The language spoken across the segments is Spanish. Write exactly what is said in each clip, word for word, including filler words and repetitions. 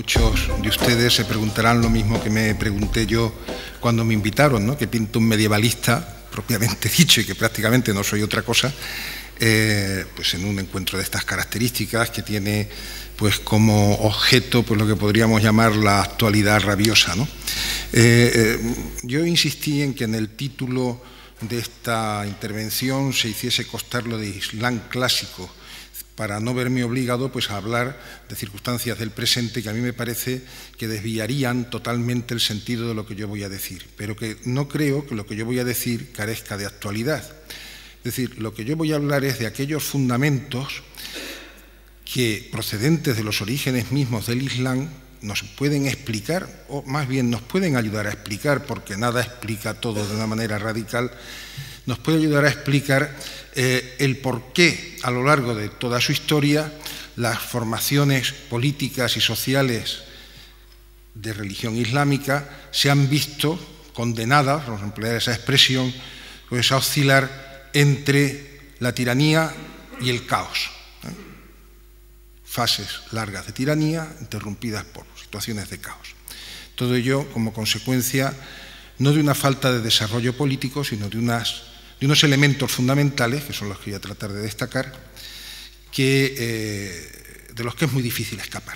muchos de ustedes se preguntarán lo mismo que me pregunté yo cuando me invitaron, ¿no? Que pinto un medievalista, propiamente dicho, y que prácticamente no soy otra cosa, eh, pues en un encuentro de estas características que tiene pues como objeto pues lo que podríamos llamar la actualidad rabiosa, ¿no? Eh, eh, yo insistí en que en el título de esta intervención se hiciese constar lo de Islam clásico, para no verme obligado pues, a hablar de circunstancias del presente que a mí me parece que desviarían totalmente el sentido de lo que yo voy a decir, pero que no creo que lo que yo voy a decir carezca de actualidad. Es decir, lo que yo voy a hablar es de aquellos fundamentos que, procedentes de los orígenes mismos del Islam, nos pueden explicar, o más bien nos pueden ayudar a explicar, porque nada explica todo de una manera radical, nos puede ayudar a explicar eh, el por qué a lo largo de toda su historia las formaciones políticas y sociales de religión islámica se han visto condenadas, vamos a emplear esa expresión, pues a oscilar entre la tiranía y el caos. ¿eh? Fases largas de tiranía interrumpidas por situaciones de caos. Todo ello como consecuencia no de una falta de desarrollo político, sino de unas de unos elementos fundamentales, que son los que voy a tratar de destacar, que, eh, de los que es muy difícil escapar.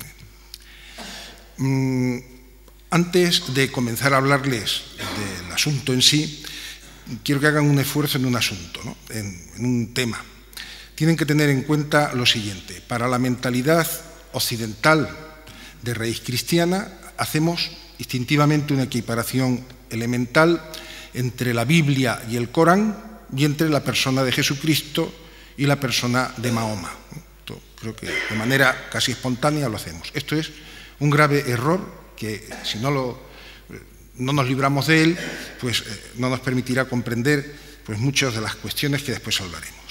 Mm, antes de comenzar a hablarles del asunto en sí, quiero que hagan un esfuerzo en un asunto, ¿no? en, en un tema. Tienen que tener en cuenta lo siguiente: para la mentalidad occidental de raíz cristiana, hacemos instintivamente una equiparación elemental entre la Biblia y el Corán y entre la persona de Jesucristo y la persona de Mahoma. Esto creo que de manera casi espontánea lo hacemos. Esto es un grave error que, si no, lo, no nos libramos de él, pues eh, no nos permitirá comprender pues, muchas de las cuestiones que después hablaremos.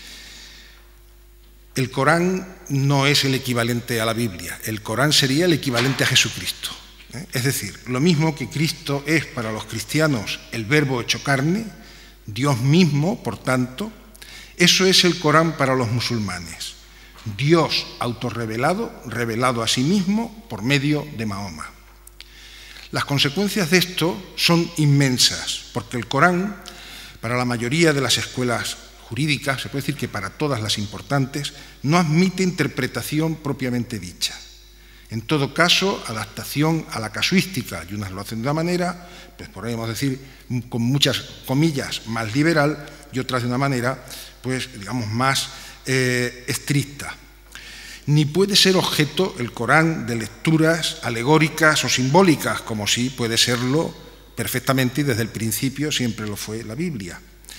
El Corán no es el equivalente a la Biblia. El Corán sería el equivalente a Jesucristo. Es decir, lo mismo que Cristo es para los cristianos el Verbo hecho carne, Dios mismo, por tanto, eso es el Corán para los musulmanes. Dios autorrevelado, revelado a sí mismo por medio de Mahoma. Las consecuencias de esto son inmensas, porque el Corán, para la mayoría de las escuelas jurídicas, se puede decir que para todas las importantes, no admite interpretación propiamente dicha. En todo caso, adaptación a la casuística, y unas lo hacen de una manera, pues podríamos decir, con muchas comillas, más liberal, y otras de una manera, pues digamos, más eh, estricta. Ni puede ser objeto el Corán de lecturas alegóricas o simbólicas, como sí puede serlo perfectamente y desde el principio siempre lo fue la Biblia.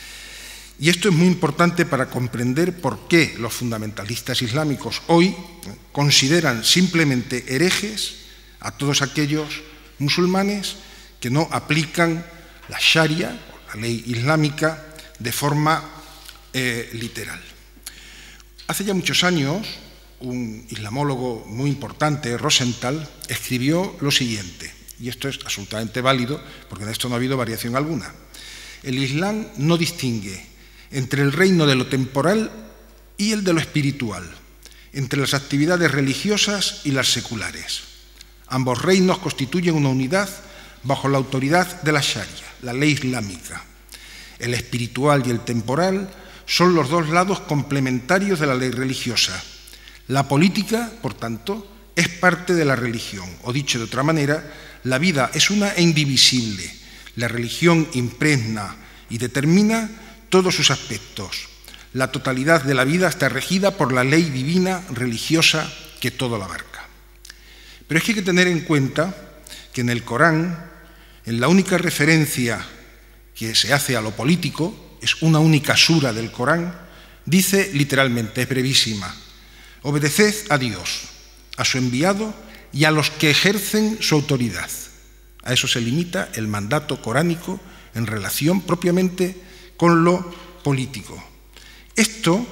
Y esto es muy importante para comprender por qué los fundamentalistas islámicos hoy consideran simplemente herejes a todos aquellos musulmanes que no aplican la Sharia, la ley islámica, de forma eh, literal. Hace ya muchos años, un islamólogo muy importante, Rosenthal, escribió lo siguiente, y esto es absolutamente válido porque en esto no ha habido variación alguna. El Islam no distingue entre el reino de lo temporal y el de lo espiritual, entre las actividades religiosas y las seculares. Ambos reinos constituyen una unidad bajo la autoridad de la Sharia, la ley islámica. El espiritual y el temporal son los dos lados complementarios de la ley religiosa. La política, por tanto, es parte de la religión, o dicho de otra manera, la vida es una e indivisible. La religión impregna y determina todos sus aspectos. La totalidad de la vida está regida por la ley divina religiosa que todo la abarca. Pero es que hay que tener en cuenta que en el Corán, en la única referencia que se hace a lo político, es una única sura del Corán, dice literalmente, es brevísima: obedeced a Dios, a su enviado y a los que ejercen su autoridad. A eso se limita el mandato coránico en relación propiamente con lo político. Esto,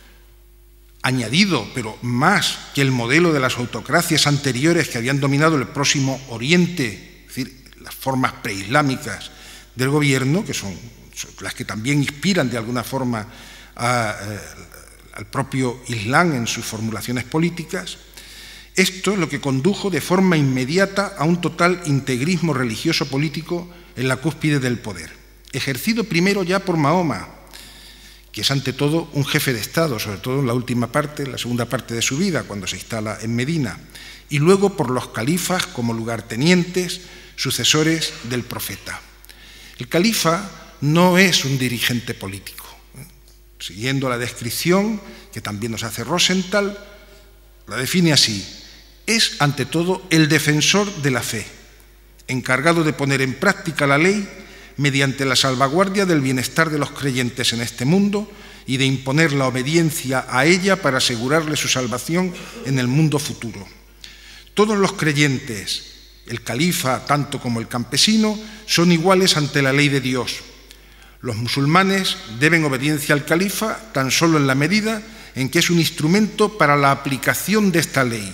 añadido, pero más que el modelo de las autocracias anteriores que habían dominado el próximo Oriente, es decir, las formas preislámicas del gobierno, que son las que también inspiran de alguna forma a, eh, al propio Islam en sus formulaciones políticas, Esto es lo que condujo de forma inmediata a un total integrismo religioso-político en la cúspide del poder, ejercido primero ya por Mahoma, que es ante todo un jefe de Estado, sobre todo en la última parte, en la segunda parte de su vida, cuando se instala en Medina, y luego por los califas como lugartenientes, sucesores del profeta. El califa no es un dirigente político. Siguiendo la descripción que también nos hace Rosenthal, la define así: es ante todo el defensor de la fe, encargado de poner en práctica la ley mediante la salvaguardia del bienestar de los creyentes en este mundo y de imponer la obediencia a ella para asegurarle su salvación en el mundo futuro. Todos los creyentes, el califa tanto como el campesino, son iguales ante la ley de Dios. Los musulmanes deben obediencia al califa tan solo en la medida en que es un instrumento para la aplicación de esta ley.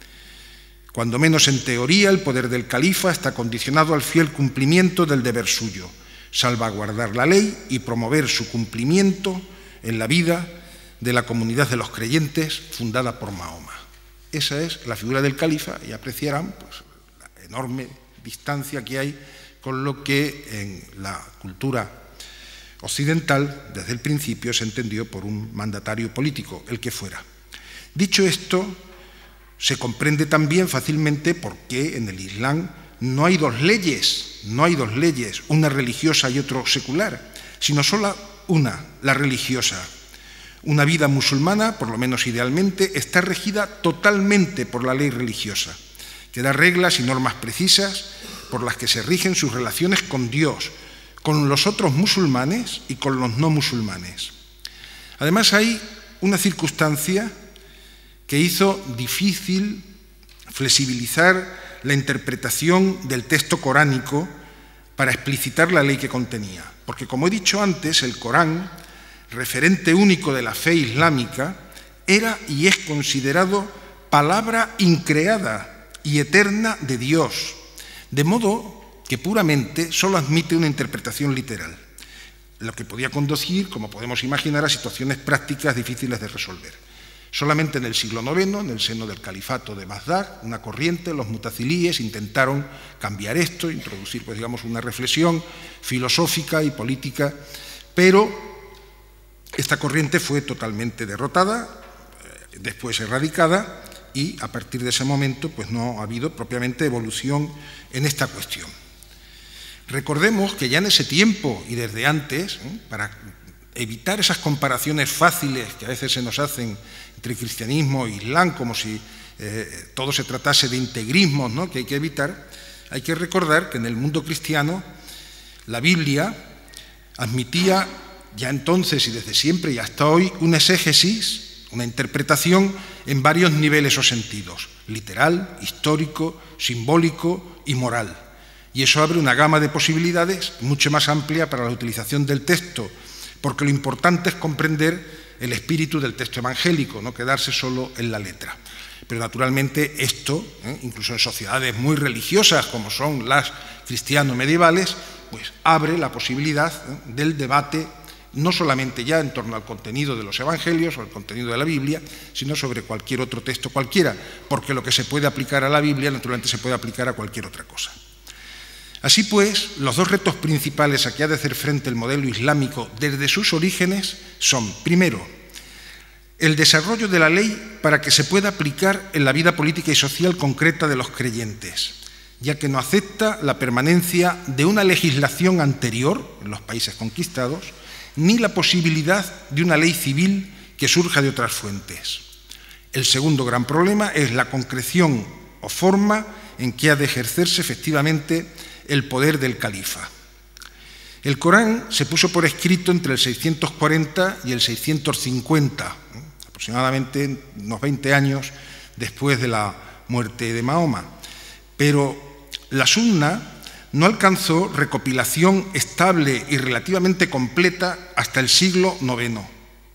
Cuando menos en teoría, el poder del califa está condicionado al fiel cumplimiento del deber suyo, salvaguardar la ley y promover su cumplimiento en la vida de la comunidad de los creyentes fundada por Mahoma. Esa es la figura del califa, y apreciarán pues, la enorme distancia que hay con lo que en la cultura occidental desde el principio se entendió por un mandatario político, el que fuera. Dicho esto, se comprende también fácilmente por qué en el Islam no hay dos leyes, no hay dos leyes, una religiosa y otra secular, sino solo una, la religiosa. Una vida musulmana, por lo menos idealmente, está regida totalmente por la ley religiosa, que da reglas y normas precisas por las que se rigen sus relaciones con Dios, con los otros musulmanes y con los no musulmanes. Además, hay una circunstancia que hizo difícil flexibilizar la interpretación del texto coránico para explicitar la ley que contenía. Porque, como he dicho antes, el Corán, referente único de la fe islámica, era y es considerado palabra increada y eterna de Dios, de modo que puramente solo admite una interpretación literal, lo que podía conducir, como podemos imaginar, a situaciones prácticas difíciles de resolver. Solamente en el siglo noveno, en el seno del califato de Bagdad, una corriente, los mutazilíes, intentaron cambiar esto, introducir, pues, digamos, una reflexión filosófica y política, pero esta corriente fue totalmente derrotada, después erradicada, y a partir de ese momento pues, no ha habido propiamente evolución en esta cuestión. Recordemos que ya en ese tiempo y desde antes, ¿eh? para evitar esas comparaciones fáciles que a veces se nos hacen entre cristianismo e islam, como si eh, todo se tratase de integrismos, ¿no? que hay que evitar, hay que recordar que en el mundo cristiano la Biblia admitía ya entonces y desde siempre y hasta hoy una exégesis, una interpretación en varios niveles o sentidos, literal, histórico, simbólico y moral. Y eso abre una gama de posibilidades mucho más amplia para la utilización del texto, porque lo importante es comprender el espíritu del texto evangélico, no quedarse solo en la letra. Pero naturalmente esto, ¿eh? incluso en sociedades muy religiosas como son las cristiano-medievales, pues abre la posibilidad ¿eh? del debate no solamente ya en torno al contenido de los evangelios o al contenido de la Biblia, sino sobre cualquier otro texto cualquiera, porque lo que se puede aplicar a la Biblia naturalmente se puede aplicar a cualquier otra cosa. Así pues, los dos retos principales a que ha de hacer frente el modelo islámico desde sus orígenes son, primero, el desarrollo de la ley para que se pueda aplicar en la vida política y social concreta de los creyentes, ya que no acepta la permanencia de una legislación anterior en los países conquistados, ni la posibilidad de una ley civil que surja de otras fuentes. El segundo gran problema es la concreción o forma en que ha de ejercerse efectivamente el poder del califa. El Corán se puso por escrito entre el seiscientos cuarenta y el seiscientos cincuenta, ¿eh? aproximadamente unos veinte años después de la muerte de Mahoma, pero la Sunna no alcanzó recopilación estable y relativamente completa hasta el siglo noveno.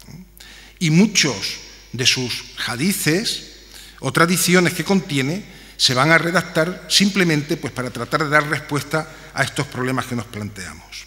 Y muchos de sus hadices o tradiciones que contiene se van a redactar simplemente pues, para tratar de dar respuesta a estos problemas que nos planteamos.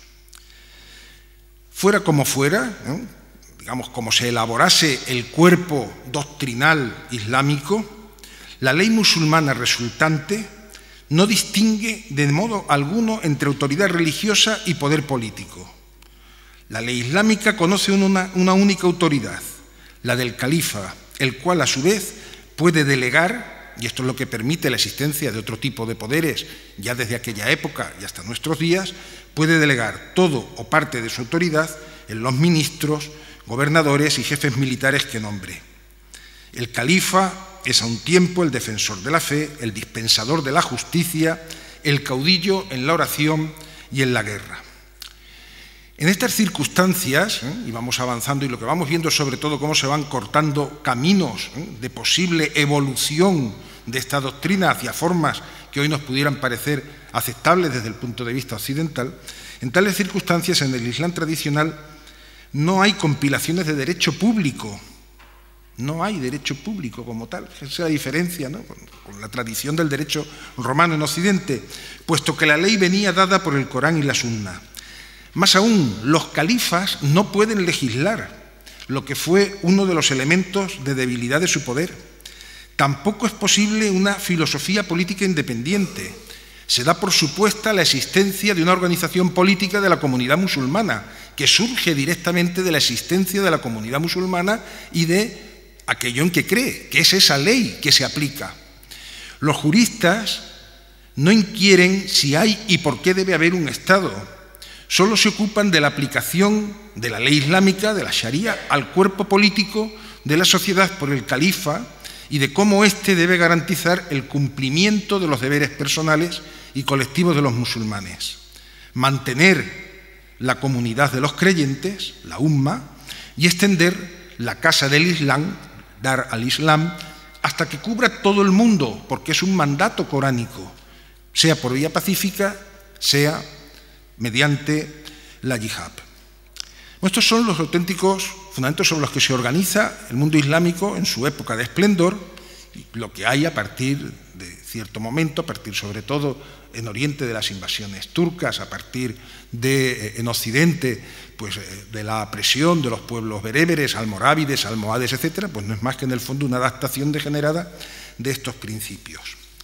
Fuera como fuera, ¿eh? digamos como se elaborase el cuerpo doctrinal islámico, La ley musulmana resultante no distingue de modo alguno entre autoridad religiosa y poder político. La ley islámica conoce una, una única autoridad, la del califa, el cual a su vez puede delegar, y esto es lo que permite la existencia de otro tipo de poderes ya desde aquella época y hasta nuestros días, puede delegar todo o parte de su autoridad en los ministros, gobernadores y jefes militares que nombre. El califa es a un tiempo el defensor de la fe, el dispensador de la justicia, el caudillo en la oración y en la guerra. En estas circunstancias, ¿eh? y vamos avanzando, y lo que vamos viendo es sobre todo cómo se van cortando caminos ¿eh? de posible evolución de esta doctrina hacia formas que hoy nos pudieran parecer aceptables desde el punto de vista occidental, en tales circunstancias en el Islam tradicional no hay compilaciones de derecho público. No hay derecho público como tal, esa es la diferencia, ¿no? con, con la tradición del derecho romano en Occidente, puesto que la ley venía dada por el Corán y la Sunna. Más aún, los califas no pueden legislar, lo que fue uno de los elementos de debilidad de su poder. Tampoco es posible una filosofía política independiente. Se da por supuesta la existencia de una organización política de la comunidad musulmana, que surge directamente de la existencia de la comunidad musulmana y de aquello en que cree, que es esa ley que se aplica. Los juristas no inquieren si hay y por qué debe haber un Estado, solo se ocupan de la aplicación de la ley islámica, de la Sharia, al cuerpo político de la sociedad por el califa y de cómo éste debe garantizar el cumplimiento de los deberes personales y colectivos de los musulmanes, mantener la comunidad de los creyentes, la umma, y extender la casa del Islam, Dar al-Islam, hasta que cubra todo el mundo, porque es un mandato coránico, sea por vía pacífica, sea mediante la yihad. Estos son los auténticos fundamentos sobre los que se organiza el mundo islámico en su época de esplendor, y lo que hay a partir de cierto momento, a partir sobre todo en Oriente de las invasiones turcas, a partir de, en Occidente, pues de la presión de los pueblos bereberes, almorávides, almohades, etcétera, pues no es más que en el fondo una adaptación degenerada de estos principios.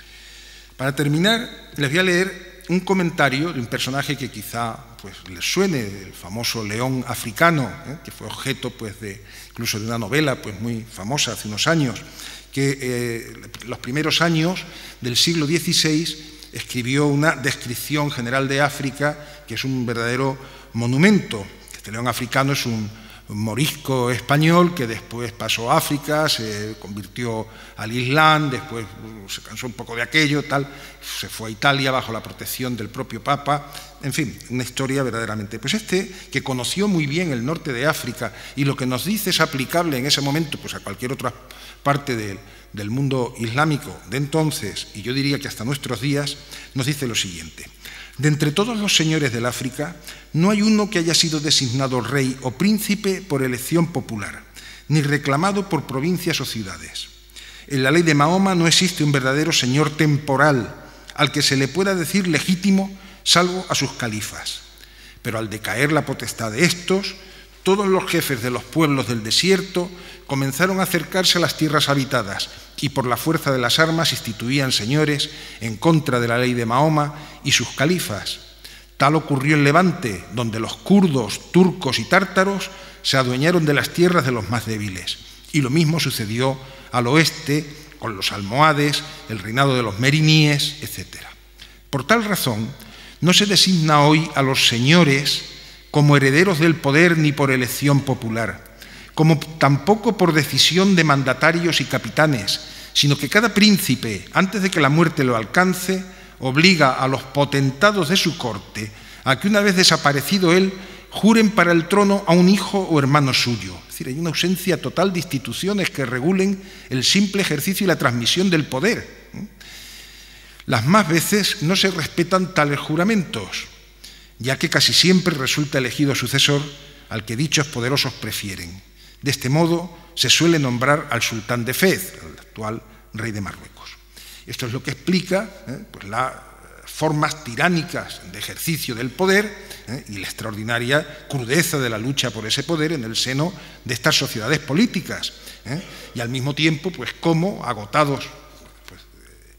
Para terminar, les voy a leer un comentario de un personaje que quizá pues, les suene, el famoso león africano, ¿eh? que fue objeto pues, de, incluso de una novela pues, muy famosa hace unos años, que eh, los primeros años del siglo dieciséis escribió una descripción general de África, que es un verdadero monumento. Este león africano es un morisco español que después pasó a África, se convirtió al Islam, después se cansó un poco de aquello, tal, se fue a Italia bajo la protección del propio Papa, en fin, una historia verdaderamente. Pues este, que conoció muy bien el norte de África y lo que nos dice es aplicable en ese momento pues a cualquier otra parte del, del mundo islámico de entonces, y yo diría que hasta nuestros días, nos dice lo siguiente: de entre todos los señores del África, no hay uno que haya sido designado rey o príncipe por elección popular, ni reclamado por provincias o ciudades. En la ley de Mahoma no existe un verdadero señor temporal al que se le pueda decir legítimo, salvo a sus califas. Pero al decaer la potestad de estos, todos los jefes de los pueblos del desierto comenzaron a acercarse a las tierras habitadas y por la fuerza de las armas instituían señores en contra de la ley de Mahoma y sus califas. Tal ocurrió en Levante, donde los kurdos, turcos y tártaros se adueñaron de las tierras de los más débiles. Y lo mismo sucedió al oeste con los almohades, el reinado de los meriníes, etcétera. Por tal razón, no se designa hoy a los señores como herederos del poder ni por elección popular, como tampoco por decisión de mandatarios y capitanes, sino que cada príncipe, antes de que la muerte lo alcance, obliga a los potentados de su corte a que una vez desaparecido él, juren para el trono a un hijo o hermano suyo. Es decir, hay una ausencia total de instituciones que regulen el simple ejercicio y la transmisión del poder. Las más veces no se respetan tales juramentos, ya que casi siempre resulta elegido sucesor al que dichos poderosos prefieren. De este modo se suele nombrar al sultán de Fez, el actual rey de Marruecos. Esto es lo que explica ¿eh? pues las formas tiránicas de ejercicio del poder ¿eh? y la extraordinaria crudeza de la lucha por ese poder en el seno de estas sociedades políticas. ¿eh? Y al mismo tiempo, pues cómo, agotados pues,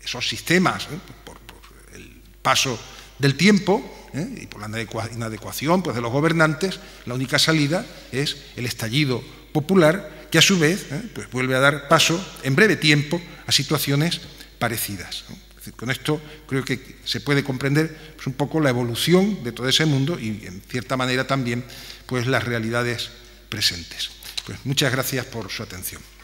esos sistemas, ¿eh? por, por el paso del tiempo, ¿eh? y por la inadecuación pues, de los gobernantes, la única salida es el estallido popular, que a su vez ¿eh? pues vuelve a dar paso en breve tiempo a situaciones parecidas, ¿no? Es decir, con esto creo que se puede comprender pues, un poco la evolución de todo ese mundo y, en cierta manera, también pues, las realidades presentes. Pues muchas gracias por su atención.